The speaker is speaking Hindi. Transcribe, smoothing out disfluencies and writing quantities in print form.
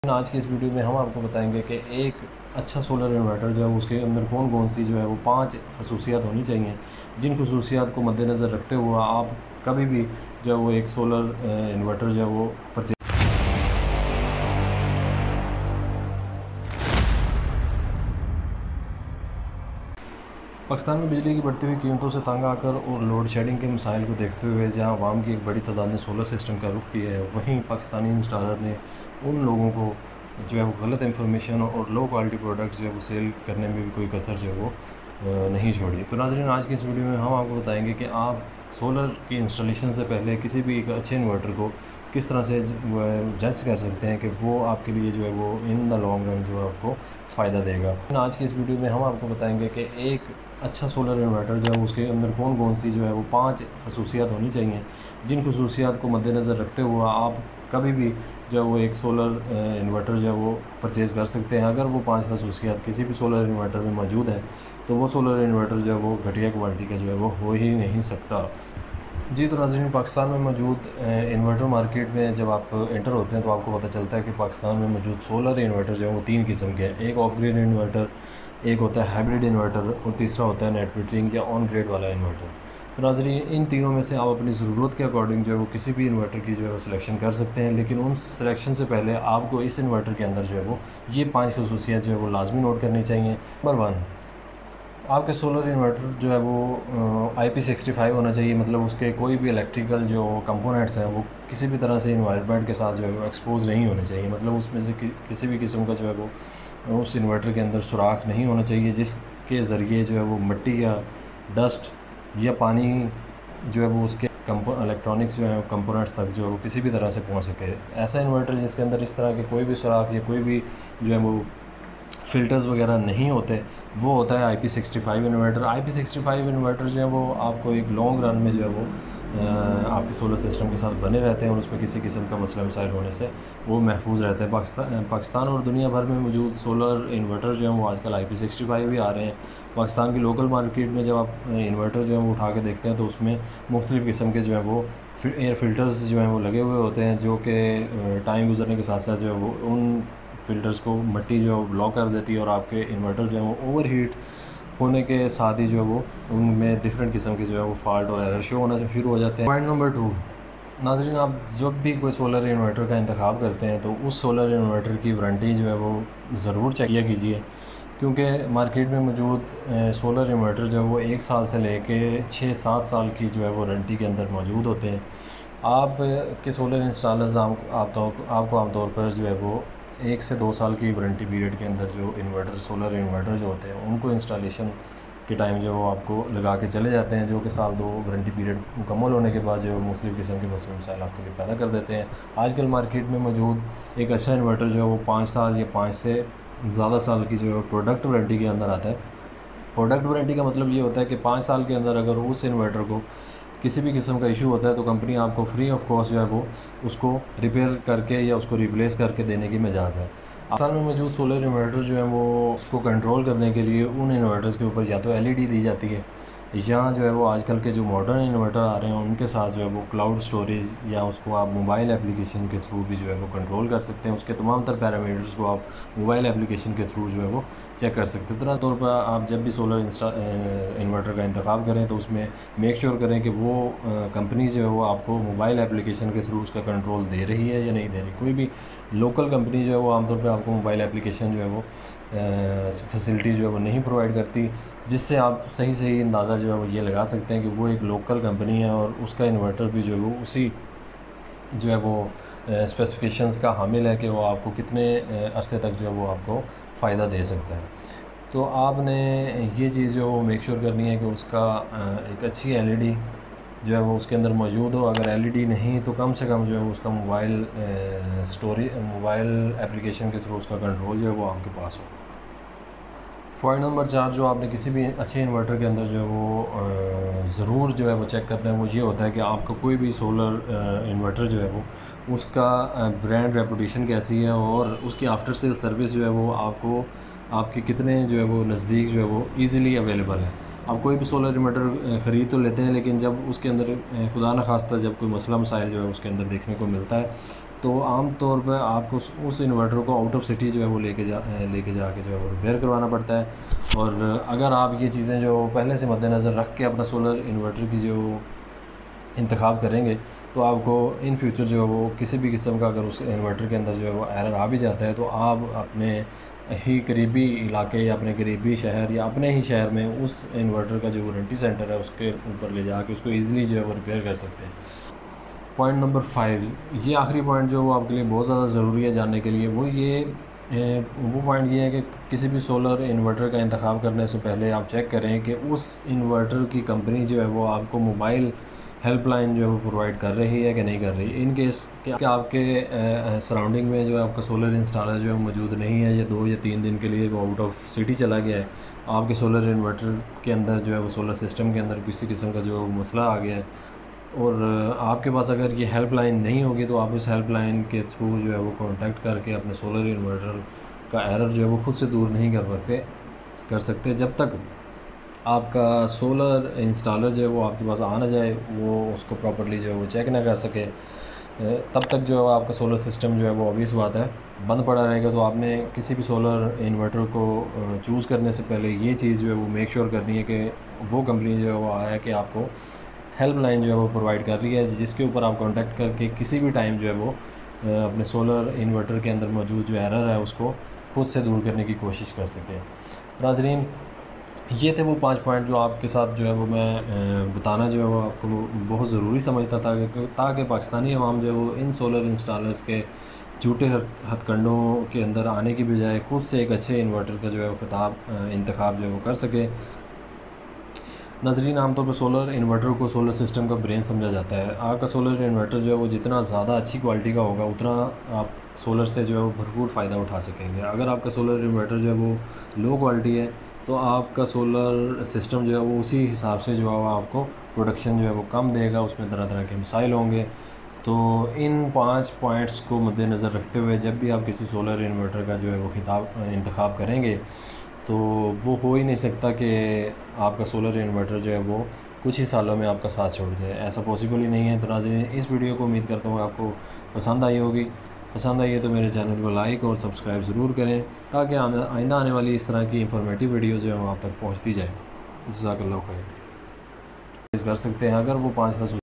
आज की इस वीडियो में हम आपको बताएंगे कि एक अच्छा सोलर इन्वर्टर जो है उसके अंदर कौन कौन सी जो है वो 5 खसूसियात होनी चाहिए, जिन खसूसियात को मद्देनज़र रखते हुए आप कभी भी जो है वो एक सोलर इन्वर्टर जो है वो परचेज। पाकिस्तान में बिजली की बढ़ती हुई कीमतों से तंग आकर और लोड शेडिंग के मसाइल को देखते हुए जहां अवाम की एक बड़ी तादाद ने सोलर सिस्टम का रुख किया है, वहीं पाकिस्तानी इंस्टॉलर ने उन लोगों को जो है वो गलत इंफॉर्मेशन और लो क्वालिटी प्रोडक्ट्स जो है वो सेल करने में भी कोई कसर जो है वो नहीं छोड़ी। तो नाज़रीन, आज की इस वीडियो में हम आपको बताएंगे कि आप सोलर की इंस्टॉलेशन से पहले किसी भी एक अच्छे इन्वर्टर को किस तरह से जज कर सकते हैं कि वो आपके लिए जो है वो इन द लॉन्ग रन जो है आपको फ़ायदा देगा। आज की इस वीडियो में हम आपको बताएंगे कि एक अच्छा सोलर इन्वर्टर जो है उसके अंदर कौन कौन सी जो है वो 5 खसूसियात होनी चाहिए, जिन खसूसियात को मद्देनज़र रखते हुए आप कभी भी जो है वो एक सोलर इन्वर्टर जो है वो परचेज़ कर सकते हैं। अगर वो 5 खसूसियात किसी भी सोलर इन्वर्टर में मौजूद है तो वो सोलर इन्वर्टर जो है वो घटिया क्वालिटी का जो है वो हो ही नहीं सकता। जी, तो नाज़रीन, पाकिस्तान में मौजूद इन्वर्टर मार्केट में जब आप एंटर होते हैं तो आपको पता चलता है कि पाकिस्तान में मौजूद सोलर इन्वर्टर जो है वो 3 किस्म के हैं। एक ऑफ ग्रिड इन्वर्टर, एक होता है हाइब्रिड इन्वर्टर और तीसरा होता है नेट मीटरिंग या ऑन ग्रिड वाला इन्वर्टर। तो नाज़रीन, इन तीनों में से आप अपनी ज़रूरत के अकॉर्डिंग जो है वो किसी भी इन्वर्टर की जो है वो सिलेक्शन कर सकते हैं, लेकिन उन सिलेक्शन से पहले आपको इस इन्वर्टर के अंदर जो है वो ये 5 खसूसियात जो है वो लाजमी नोट करनी चाहिए। नंबर 1, आपके सोलर इन्वर्टर जो है वो IP65 होना चाहिए, मतलब उसके कोई भी इलेक्ट्रिकल जो कंपोनेंट्स हैं वो किसी भी तरह से इन्वायरमेंट के साथ जो है वो एक्सपोज नहीं होने चाहिए। मतलब उसमें से किसी भी किस्म का जो है वो उस इन्वर्टर के अंदर सुराख नहीं होना चाहिए जिसके ज़रिए जो है वो मिट्टी या डस्ट या पानी जो है वो उसके इलेक्ट्रॉनिक्स जो है कंपोनेंट्स तक जो है वो किसी भी तरह से पहुंच सके। ऐसा इन्वर्टर जिसके अंदर इस तरह के कोई भी सुराख या कोई भी जो है वो फ़िल्टर्स वगैरह नहीं होते, वो होता है IP65 इन्वर्टर। IP65 इन्वर्टर जो है वो आपको एक लॉन्ग रन में जो है वो आपके सोलर सिस्टम के साथ बने रहते हैं और उसमें किसी किस्म का मसला मसाइल होने से वो महफूज रहते हैं। पाकिस्तान और दुनिया भर में मौजूद सोलर इन्वर्टर जो हैं वो आजकल IP65 भी आ रहे हैं। पाकिस्तान की लोकल मार्केट में जब आप इन्वर्टर जो है वो उठा के देखते हैं तो उसमें मुख्तलिफ़ किस्म के जो है वो एयर फ़िल्टर्स जो हैं वो लगे हुए होते हैं, जो कि टाइम गुजरने के साथ साथ जो है वो उन फ़िल्टर्स को मिट्टी जो है ब्लॉक कर देती है और आपके इन्वर्टर जो है वो ओवर हीट होने के साथ ही जो है वो उनमें डिफरेंट किस्म के जो है वो फॉल्ट और एरर शो होना शुरू हो जाते हैं। पॉइंट नंबर 2, नाज़रीन, आप जब भी कोई सोलर इन्वर्टर का इंतखाब करते हैं तो उस सोलर इन्वर्टर की वारंटी जो है वो ज़रूर चेक किया कीजिए, क्योंकि मार्केट में मौजूद सोलर इन्वर्टर जो है वो 1 साल से लेके 6-7 साल की जो है वो वारंटी के अंदर मौजूद होते हैं। आप के सोलर इंस्टॉलर्स आपको आमतौर पर जो है वो 1 से 2 साल की वारंटी पीरियड के अंदर जो इन्वर्टर सोलर इन्वर्टर जो होते हैं उनको इंस्टॉलेशन के टाइम जो वो आपको लगा के चले जाते हैं, जो कि साल 2 वारंटी पीरियड मुकम्मल होने के बाद जो मुख्तलिफ़ किस्म के मसले मसाइल आपके लिए पैदा कर देते हैं। आजकल मार्केट में मौजूद एक अच्छा इन्वर्टर जो है वो 5 साल या 5 से ज़्यादा साल की जो है प्रोडक्ट वारंटी के अंदर आता है। प्रोडक्ट वारंटी का मतलब ये होता है कि 5 साल के अंदर अगर उस इन्वर्टर को किसी भी किस्म का इशू होता है तो कंपनी आपको फ्री ऑफ कॉस्ट जो है वो उसको रिपेयर करके या उसको रिप्लेस करके देने की मिजाज है। पाकिस्तान में मौजूद सोलर इन्वर्टर जो है वो उसको कंट्रोल करने के लिए उन इन्वर्टर्स के ऊपर या तो LED दी जाती है, या जो है वो आजकल के जो मॉडर्न इन्वर्टर आ रहे हैं उनके साथ जो है वो क्लाउड स्टोरेज या उसको आप मोबाइल एप्लीकेशन के थ्रू भी जो है वो कंट्रोल कर सकते हैं। उसके तमाम तर पैरामीटर्स को आप मोबाइल एप्लीकेशन के थ्रू जो है वो चेक कर सकते हैं। तौर पर आप जब भी सोलर इन्वर्टर का इंतखाब करें तो उसमें मेक श्योर करें कि वो कंपनी जो है वो आपको मोबाइल एप्लीकेशन के थ्रू उसका कंट्रोल दे रही है या नहीं दे रही। कोई भी लोकल कंपनी जो है वो आमतौर पर आपको मोबाइल एप्लीकेशन जो है वो फैसिलिटी जो है वो नहीं प्रोवाइड करती, जिससे आप सही अंदाज़ा जो है वो ये लगा सकते हैं कि वो एक लोकल कंपनी है और उसका इन्वर्टर भी जो है वो उसी जो है वो स्पेसिफिकेशंस का हामिल है कि वो आपको कितने अरसे तक जो है वो आपको फ़ायदा दे सकता है। तो आपने ये चीज़ जो मेक श्योर करनी है कि उसका एक अच्छी LED जो है वो उसके अंदर मौजूद हो। अगर LED नहीं तो कम से कम जो है उसका मोबाइल एप्लीकेशन के थ्रू उसका कंट्रोल जो है वो आपके पास हो। पॉइंट नंबर 4, जो आपने किसी भी अच्छे इन्वर्टर के अंदर जो है वो ज़रूर जो है वो चेक करना है, वो ये होता है कि आपका कोई भी सोलर इन्वर्टर जो है वो उसका ब्रांड रेपुटेशन कैसी है और उसकी आफ्टर सेल सर्विस जो है वो आपको आपके कितने जो है वो नज़दीक जो है वो ईज़िली अवेलेबल है। आप कोई भी सोलर इन्वर्टर ख़रीद तो लेते हैं, लेकिन जब उसके अंदर खुदा न खास्ता जब कोई मसला मसाइल जो है उसके अंदर देखने को मिलता है तो आम तौर पर आपको उस इन्वर्टर को आउट ऑफ सिटी जो है वो लेके जाके जो है वो रिपेयर करवाना पड़ता है। और अगर आप ये चीज़ें जो पहले से मद्देनज़र रख के अपना सोलर इन्वर्टर की जो इंतखाब करेंगे, तो आपको इन फ्यूचर जो है वो किसी भी किस्म का अगर उस इन्वर्टर के अंदर जो है वो एरर आ भी जाता है, तो आप अपने ही करीबी इलाके या अपने करीबी शहर या अपने ही शहर में उस इन्वर्टर का जो वारंटी सेंटर है उसके ऊपर ले जाके उसको ईज़िली जो है वो रिपेयर कर सकते हैं। पॉइंट नंबर 5, ये आखिरी पॉइंट जो वो आपके लिए बहुत ज़्यादा ज़रूरी है जानने के लिए, वो पॉइंट ये है कि किसी भी सोलर इन्वर्टर का इंतखाब करने से पहले आप चेक करें कि उस इन्वर्टर की कंपनी जो है वो आपको मोबाइल हेल्पलाइन जो है वो प्रोवाइड कर रही है कि नहीं कर रही। इन केस कि आपके सराउंडिंग में जो है आपका सोलर इंस्टॉलर जो है मौजूद नहीं है, या 2 या 3 दिन के लिए वो आउट ऑफ सिटी चला गया है, आपके सोलर इन्वर्टर के अंदर जो है वो सोलर सिस्टम के अंदर किसी किस्म का जो मसला आ गया है, और आपके पास अगर ये हेल्पलाइन नहीं होगी, तो आप उस हेल्पलाइन के थ्रू जो है वो कांटेक्ट करके अपने सोलर इन्वर्टर का एरर जो है वो खुद से दूर नहीं कर सकते जब तक आपका सोलर इंस्टॉलर जो है वो आपके पास आ ना जाए, वो उसको प्रॉपर्ली जो है वो चेक ना कर सके। तब तक जो है आपका सोलर सिस्टम जो है वो ऑब्वियस बात है बंद पड़ा रहेगा। तो आपने किसी भी सोलर इन्वर्टर को चूज़ करने से पहले ये चीज़ जो है वो मेक श्योर करनी है कि वो कंपनी जो है वो आया कि आपको हेल्पलाइन जो है वो प्रोवाइड कर रही है, जिसके ऊपर आप कांटेक्ट करके किसी भी टाइम जो है वो अपने सोलर इन्वर्टर के अंदर मौजूद जो एरर है उसको खुद से दूर करने की कोशिश कर सकें। नाज़रीन, ये थे वो 5 पॉइंट जो आपके साथ जो है वो मैं बताना जो है वो आपको बहुत ज़रूरी समझता था, ताकि पाकिस्तानी अवाम जो है वो इन सोलर इंस्टॉलर्स के झूठे हथकंडों के अंदर आने की बजाय खुद से एक अच्छे इन्वर्टर का जो है वो इंतखाब जो है वो कर सके। नाज़रीन, आमतौर पर सोलर इन्वर्टर को सोलर सिस्टम का ब्रेन समझा जाता है। आपका सोलर इन्वर्टर जो है वो जितना ज़्यादा अच्छी क्वालिटी का होगा, उतना आप सोलर से जो है वो भरपूर फ़ायदा उठा सकेंगे। अगर आपका सोलर इन्वर्टर जो है वो लो क्वालिटी है, तो आपका सोलर सिस्टम जो है वो उसी हिसाब से जो है वो आपको प्रोडक्शन जो है वो कम देगा, उसमें तरह तरह के मसाइल होंगे। तो इन 5 पॉइंट्स को मद्देनज़र रखते हुए जब भी आप किसी सोलर इन्वर्टर का जो है वो इंतखाब करेंगे, तो वो हो ही नहीं सकता कि आपका सोलर इन्वर्टर जो है वो कुछ ही सालों में आपका साथ छोड़ जाए। ऐसा पॉसिबल ही नहीं है। तो नाज़रीन, इस वीडियो को उम्मीद करता हूँ आपको पसंद आई होगी। पसंद आई है तो मेरे चैनल को लाइक और सब्सक्राइब ज़रूर करें, ताकि आइंदा आने वाली इस तरह की इंफॉर्मेटिव वीडियो जो है वो आप तक पहुँचती जाए। जज़ाकल्लाह खैर। कर सकते हैं अगर वो 5 का